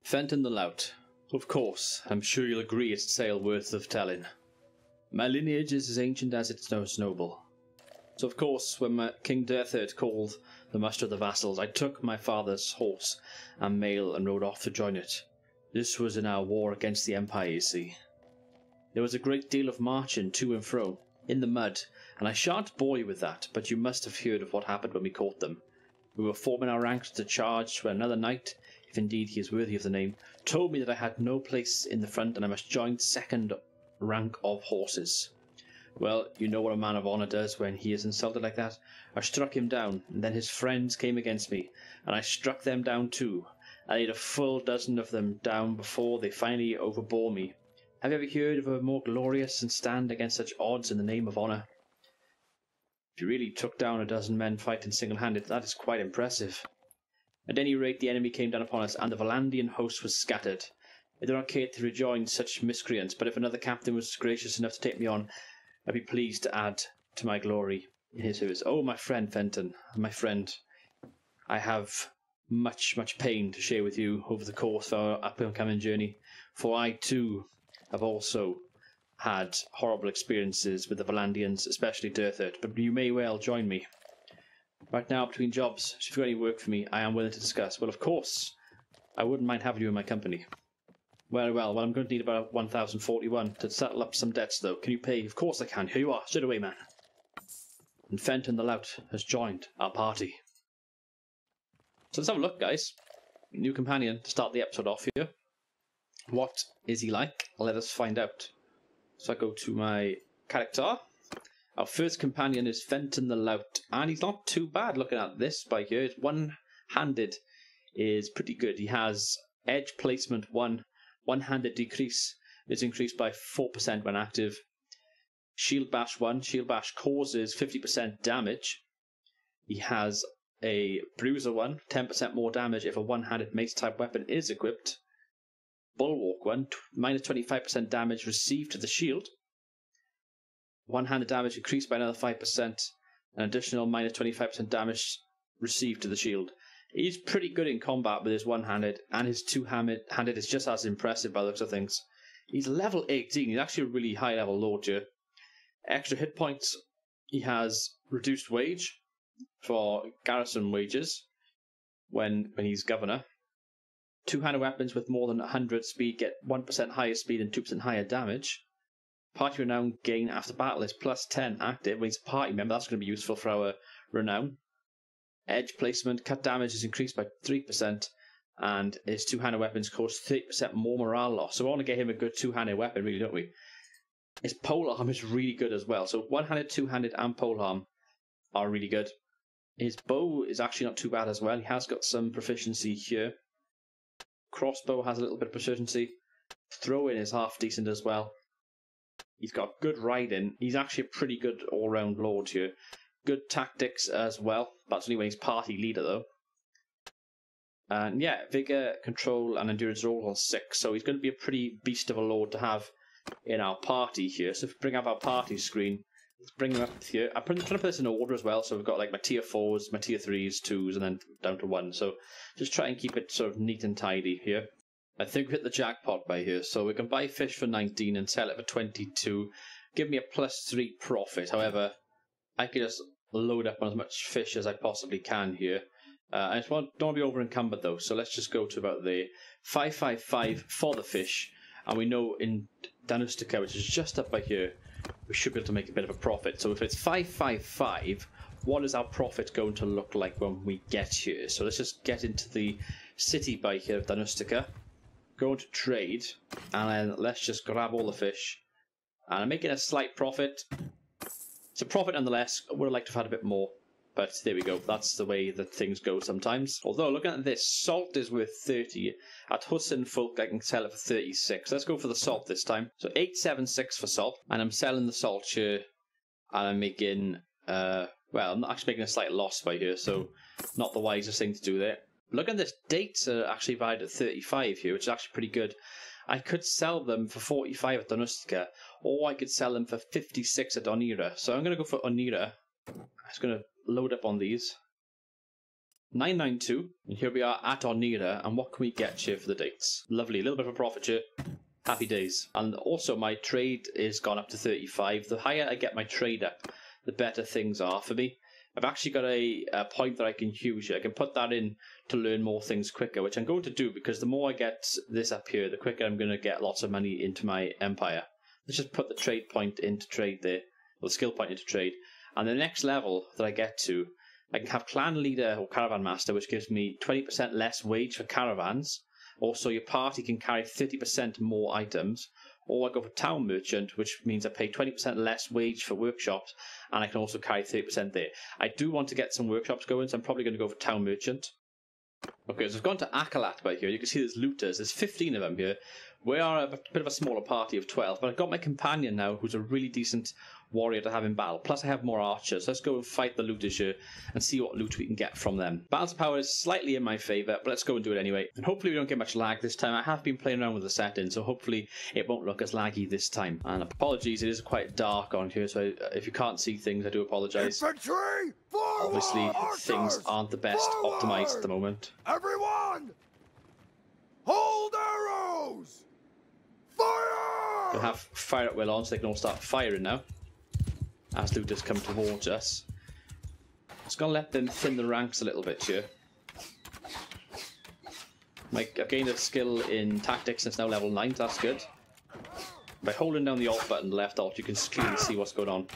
Fenton the Lout. Of course, I'm sure you'll agree it's a tale worth of telling. My lineage is as ancient as it's most noble. So of course, when King Derthert called the muster of the vassals, I took my father's horse and mail and rode off to join it. This was in our war against the Empire, you see. There was a great deal of marching to and fro, in the mud, and I shan't bore you with that, but you must have heard of what happened when we caught them. We were forming our ranks to charge when another knight, if indeed he is worthy of the name, told me that I had no place in the front and I must join second rank of horses. Well, you know what a man of honour does when he is insulted like that. I struck him down, and then his friends came against me, and I struck them down too. I laid a full dozen of them down before they finally overbore me. Have you ever heard of a more glorious and stand against such odds in the name of honour? If you really took down a dozen men fighting single-handed, that is quite impressive. At any rate, the enemy came down upon us, and the Valandian host was scattered. I do not care to rejoin such miscreants, but if another captain was gracious enough to take me on, I'd be pleased to add to my glory in his service. Oh, my friend Fenton, my friend, I have much pain to share with you over the course of our up-and-coming journey, for I too have also had horrible experiences with the Valandians, especially Derthert, but you may well join me. Right now, between jobs, if you've got any work for me, I am willing to discuss. Well, of course, I wouldn't mind having you in my company. Well, I'm going to need about 1,041 to settle up some debts, though. Can you pay? Of course I can. Here you are. Straight away, man. And Fenton the Lout has joined our party. So let's have a look, guys. New companion to start the episode off here. What is he like? Let us find out. So I go to my character. Our first companion is Fenton the Lout, and he's not too bad looking at this by here. His one-handed is pretty good. He has edge placement 1, one-handed decrease is increased by 4% when active. Shield bash 1, shield bash causes 50% damage. He has a bruiser 1, 10% more damage if a one-handed mace type weapon is equipped. Bulwark 1, minus 25% damage received to the shield. One-handed damage increased by another 5%, an additional minus 25% damage received to the shield. He's pretty good in combat with his one-handed, and his two-handed is just as impressive by the looks of things. He's level 18, he's actually a really high-level lord here. Extra hit points, he has reduced wage for garrison wages when he's governor. Two-handed weapons with more than 100 speed get 1% higher speed and 2% higher damage. Party renown gain after battle is plus 10 active. When he's a party member, that's going to be useful for our renown. Edge placement, cut damage is increased by 3%, and his two-handed weapons cause 30% more morale loss. So we want to get him a good two-handed weapon, really, don't we? His polearm is really good as well. So one-handed, two-handed, and polearm are really good. His bow is actually not too bad as well. He has got some proficiency here. Crossbow has a little bit of proficiency. Throw-in is half decent as well. He's got good riding. He's actually a pretty good all-round lord here. Good tactics as well. That's only when he's party leader, though. And yeah, Vigor, Control, and Endurance are all on 6. So he's going to be a pretty beast of a lord to have in our party here. So if we bring up our party screen, let's bring them up here. I'm trying to put this in order as well. So we've got like my tier 4s, my tier 3s, 2s, and then down to 1. So just try and keep it sort of neat and tidy here. I think we hit the jackpot by here, so we can buy fish for 19 and sell it for 22. Give me a +3 profit. However, I can just load up on as much fish as I possibly can here. I just don't want to be over encumbered though, so let's just go to about the 555 for the fish. And we know in Danustica, which is just up by here, we should be able to make a bit of a profit. So if it's 555, what is our profit going to look like when we get here? So let's just get into the city by here of Danustica. Go into trade, and then let's just grab all the fish. And I'm making a slight profit. It's a profit nonetheless. I would have liked to have had a bit more, but there we go. That's the way that things go sometimes. Although, looking at this, salt is worth 30. At Husson Folk, I can sell it for 36. Let's go for the salt this time. So 876 for salt, and I'm selling the salt here, and I'm making, well, I'm actually making a slight loss by here, so not the wisest thing to do there. Look at this, dates are actually valued at 35 here, which is actually pretty good. I could sell them for 45 at Danustica, or I could sell them for 56 at Onira. So I'm going to go for Onira. I'm just going to load up on these. 992, and here we are at Ornira, and what can we get here for the dates? Lovely, a little bit of a profit here. Happy days. And also my trade is gone up to 35. The higher I get my trade up, the better things are for me. I've actually got a point that I can use here. I can put that in to learn more things quicker, which I'm going to do because the more I get this up here, the quicker I'm going to get lots of money into my empire. Let's just put the trade point into trade there, or the skill point into trade. And the next level that I get to, I can have clan leader or caravan master, which gives me 20% less wage for caravans. Also, your party can carry 30% more items. Or I go for town merchant, which means I pay 20% less wage for workshops, and I can also carry 30% there. I do want to get some workshops going, so I'm probably going to go for town merchant. Okay, so I've gone to Akalat by here. You can see there's looters. There's 15 of them here. We are a bit of a smaller party of 12, but I've got my companion now, who's a really decent warrior to have in battle. Plus I have more archers. Let's go and fight the looters here and see what loot we can get from them. Battle's power is slightly in my favour, but let's go and do it anyway. And hopefully we don't get much lag this time. I have been playing around with the settings, so hopefully it won't look as laggy this time. And apologies, it is quite dark on here, so if you can't see things, I do apologise. Infantry, forward! Obviously, Archers, things aren't the best forward! optimised at the moment. Everyone, hold arrows! Fire! We'll have fire at will on, so they can all start firing now as looters come towards us. Just gonna let them thin the ranks a little bit here. I've gained a skill in tactics and it's now level 9, so that's good. By holding down the alt button, left alt, you can clearly see what's going on.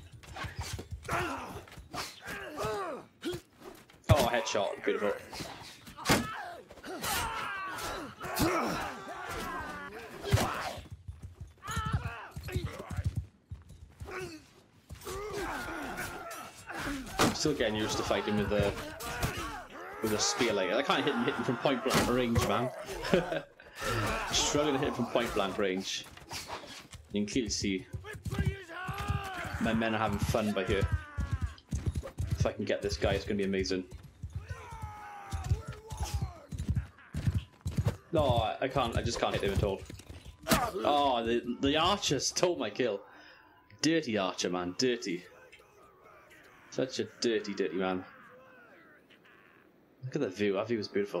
Oh, headshot, beautiful. Still getting used to fighting with a spear like that. I can't hit him from point blank range, man. Struggling to hit him from point blank range. You can clearly see my men are having fun by here. If I can get this guy, it's going to be amazing. No, I can't. I just can't hit him at all. Oh, the archer stole my kill. Dirty archer, man. Dirty. Such a dirty, dirty man. Look at that view. That view is beautiful.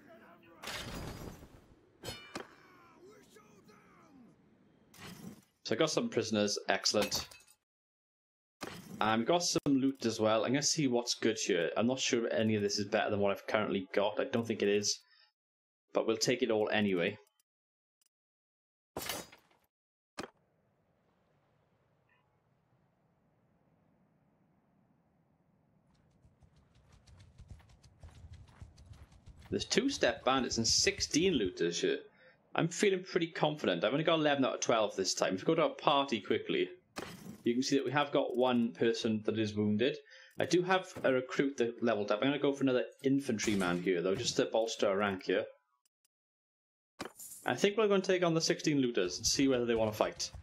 So I got some prisoners. Excellent. Got some loot as well. I'm going to see what's good here. I'm not sure if any of this is better than what I've currently got. I don't think it is. But we'll take it all anyway. There's 2 step bandits and 16 looters here. I'm feeling pretty confident. I've only got 11 out of 12 this time. If we go to our party quickly, you can see that we have got one person that is wounded. I do have a recruit that leveled up. I'm going to go for another infantryman here, though, just to bolster our rank here. I think we're going to take on the 16 looters and see whether they want to fight.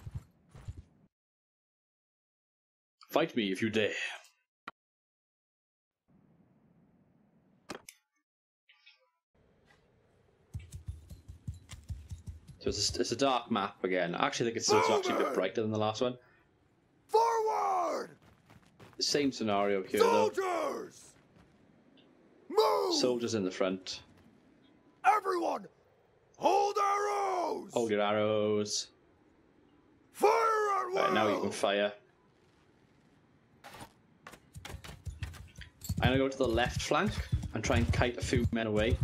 Fight me if you dare. So it's a dark map again. I actually think it's actually a bit brighter than the last one. Forward! Same scenario here, Soldiers! though. Move! Soldiers in the front. Everyone, hold arrows! Hold your arrows. Fire at will! Right, now you can fire. I'm going to go to the left flank and try and kite a few men away.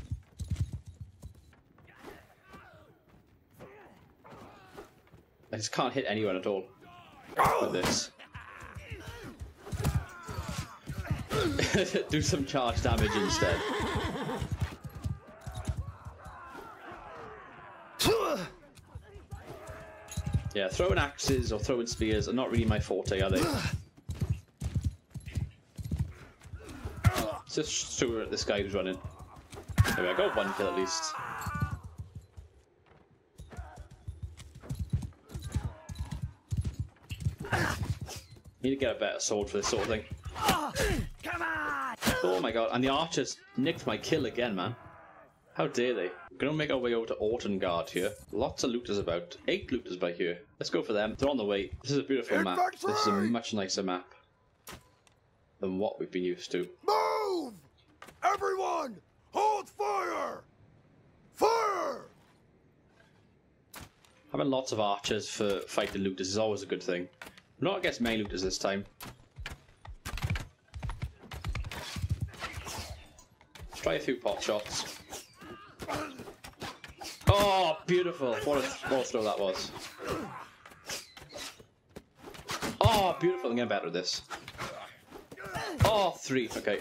I just can't hit anyone at all with this. Do some charge damage instead. Yeah, throwing axes or throwing spears are not really my forte, are they? Let's just shoot at this guy who's running. There we go, 1 kill at least. Need to get a better sword for this sort of thing. Come on! Oh my god, and the archers nicked my kill again, man. How dare they? We're gonna make our way over to Ortengard here. Lots of looters about. 8 looters by here. Let's go for them. They're on the way. This is a beautiful map. This is a much nicer map than what we've been used to. Move! Everyone, hold fire! Fire! Having lots of archers for fighting looters is always a good thing. Not against main looters this time. Let's try a few pot shots. Oh, beautiful! What a throw that was. Oh, beautiful. I'm getting better at this. Oh, 3. Okay.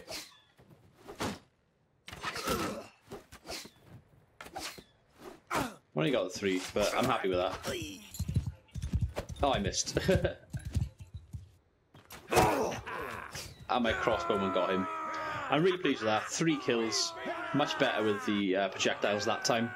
Only got the 3, but I'm happy with that. Oh, I missed. And my crossbowman got him. I'm really pleased with that. 3 kills. Much better with the projectiles that time.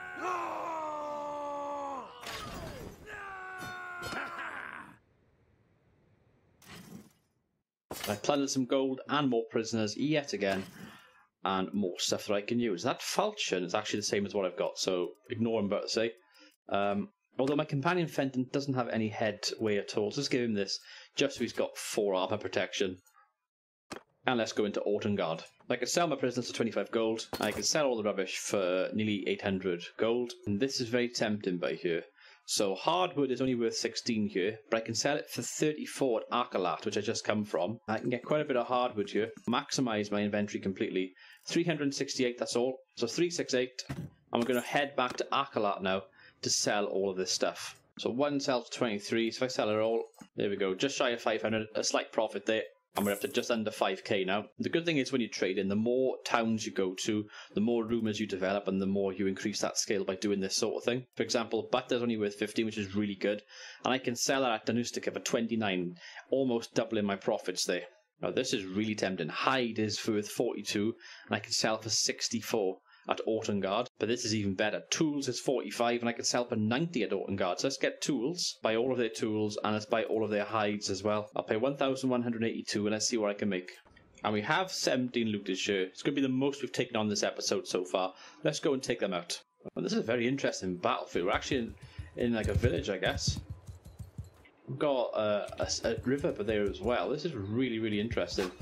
I plundered some gold and more prisoners yet again. And more stuff that I can use. That falchion is actually the same as what I've got, so ignore what I'm about to say. Although my companion Fenton doesn't have any headway at all, so let's give him this, just so he's got 4 armor protection. And let's go into Ortungard. I can sell my prisoners for 25 gold, and I can sell all the rubbish for nearly 800 gold. And this is very tempting by here. So hardwood is only worth 16 here, but I can sell it for 34 at Arcalat, which I just come from. I can get quite a bit of hardwood here, maximise my inventory completely. 368, that's all. So 368, and we're going to head back to Arcalat now to sell all of this stuff. So 1 sells for 23, so if I sell it all, there we go, just shy of 500, a slight profit there. And we're up to just under 5k now. The good thing is when you trade in, the more towns you go to, the more rumours you develop, and the more you increase that scale by doing this sort of thing. For example, Butler's only worth 15, which is really good. And I can sell it at Danustica for 29, almost doubling my profits there. Now this is really tempting. Hyde is worth 42, and I can sell for 64 at Ortungard. But this is even better. Tools is 45, and I can sell for 90 at Ortungard. So let's get tools, buy all of their tools, and let's buy all of their hides as well. I'll pay 1,182, and let's see what I can make. And we have 17 looters here. It's going to be the most we've taken on this episode so far. Let's go and take them out. Well, this is a very interesting battlefield. We're actually in like a village, I guess. We've got a river there as well. This is really, really interesting.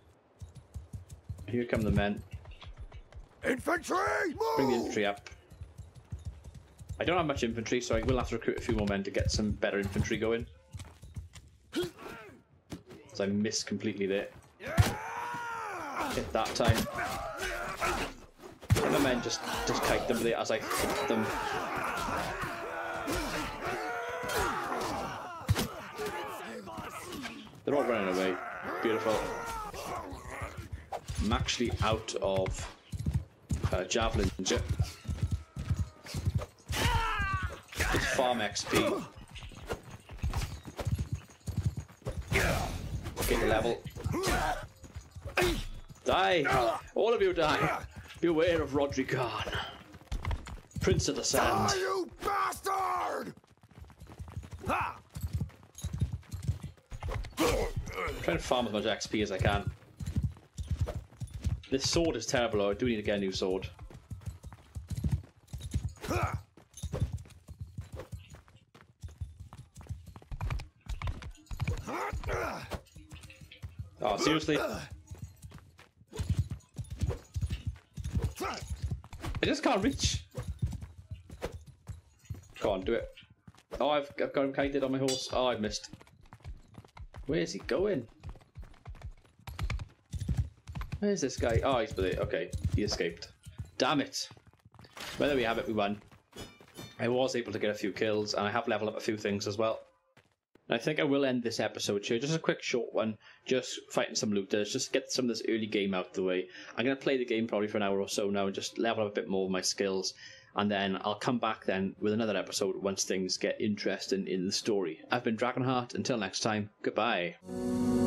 Here come the men. Infantry, move! Bring the infantry up. I don't have much infantry, so I will have to recruit a few more men to get some better infantry going. So I missed completely there. Hit that time. And the men just kite them there as I hit them. They're all running away. Beautiful. I'm actually out of javelin. It's farm XP. Get the level. Die! All of you die! Beware of Rodri Khan, Prince of the Sand. Die, you bastard! Ha! I'm trying to farm as much XP as I can. This sword is terrible, though. I do need to get a new sword. Oh, seriously? I just can't reach. Go on, do it. Oh, I've got him kited on my horse. Oh, I missed. Where is he going? Where's this guy? Oh, he's with it. Okay, he escaped. Damn it. Well, there we have it. We won. I was able to get a few kills, and I have leveled up a few things as well. And I think I will end this episode here. Just a quick short one. Just fighting some looters. Just get some of this early game out the way. I'm going to play the game probably for an hour or so now and just level up a bit more of my skills. And then I'll come back then with another episode once things get interesting in the story. I've been Dragonheart. Until next time, goodbye.